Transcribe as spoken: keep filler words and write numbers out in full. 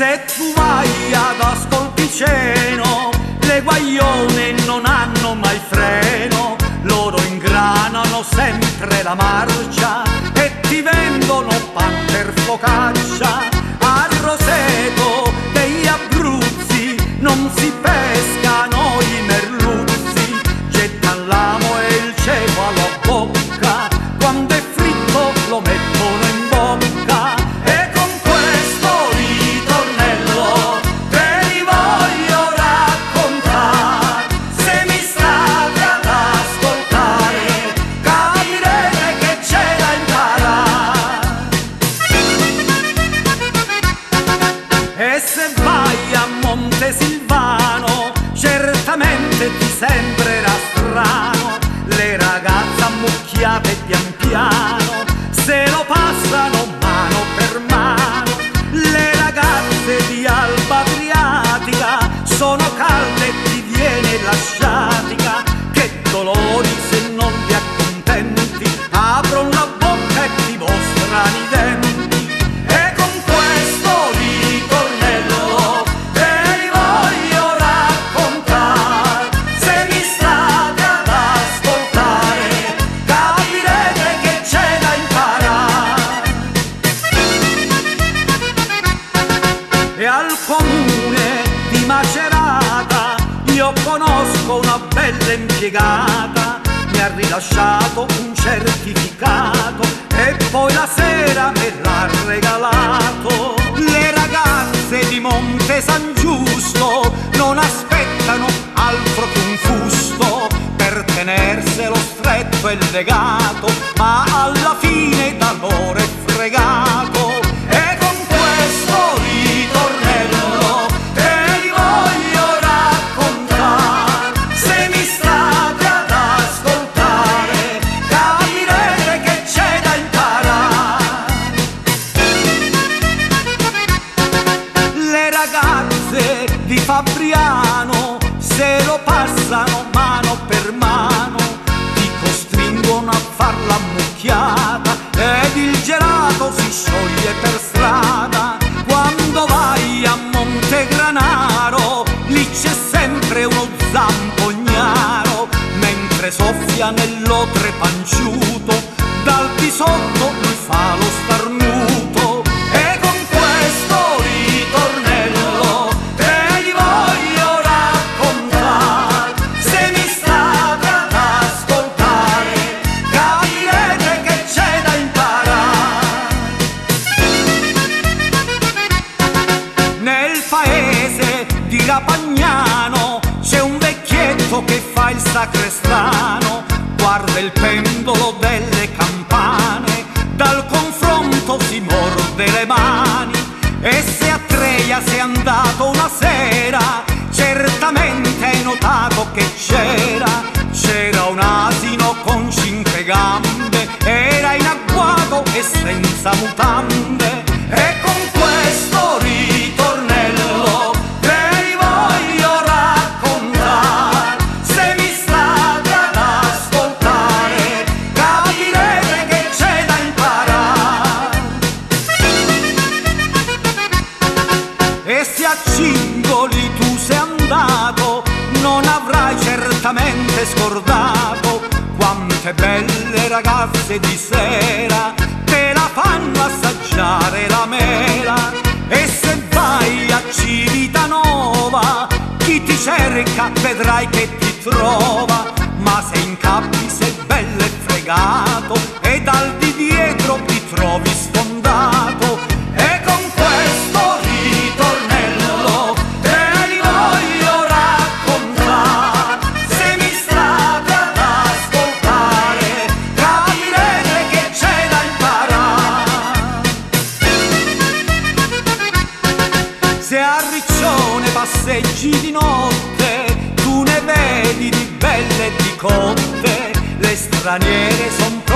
Se tu vai ad Ascolpiceno, le guaglione non hanno mai freno, loro ingranano sempre la marcia e ti vendono pan per focaccia. A Roseto degli Abruzzi non si pescano i merluzzi, gettan l'amo e il cepo alla bocca, quando è fritto lo mettono in bocca. E con questo ritornello te li voglio raccontare, se mi state ad ascoltare capirete che c'è da imparare. E se vai a Montesilvano certamente ti sembrerà strano, le ragazze ammucchiate pian piano se lo passano mano per mano. Le ragazze di Alba Adriatica sono calde e ti viene la sciatica, che dolori se non li accontenti, apron la bocca e ti mostrano i denti. E con questo ritornello te li voglio raccontare, se mi state ad ascoltare capirete che c'è da imparare. E al comune di Macerata io conosco una bella impiegata, mi ha rilasciato un certificato e poi la sera me l'ha regalato. Le ragazze di Monte San Giusto non aspettano altro che un fusto per tenerselo stretto e legato, ma alla fine da loro è fregato. E con questo ritornello te li voglio raccontare, se mi state ad ascoltare capirete che c'è da imparare. Le ragazze di Fabriano se lo passano mano per mano, ti costringono a far la mucchiata ed il gelato si scioglie per strada. Quando vai a Montegranaro lì c'è sempre uno zampognaro, mentre soffia nell'otre panciuto dal di sotto lui fa lo starnuto. E con questo ritornello te li voglio raccontare, se mi state ad ascoltare capirete che c'è da imparare. Nel paese di Rapagnano c'è un vecchietto che fa il sacrestano, guarda il pendolo delle campane, dal confronto si morde le mani. E se a Treia sei andato una sera certamente hai notato che c'era c'era un asino con cinque gambe, era in agguato e senza mutande. E con questo ritornello te li voglio raccontare, se mi state ad ascoltare capirete che c'è da imparare. E se a Cingoli tu sei andato non avrai certamente scordato quante belle ragazze di sera te la fanno assaggiare la mela. E se vai a Civitanova chi ti cerca vedrai che ti trova, ma se incappi sei bello e fregato e dal di dietro ti trovi sfondato. E con questo ritornello te li voglio raccontare, se mi state ad ascoltare capirete che c'è da imparare. Se a Riccione passeggi di notte tu ne vedi di belle e di cotte, le straniere son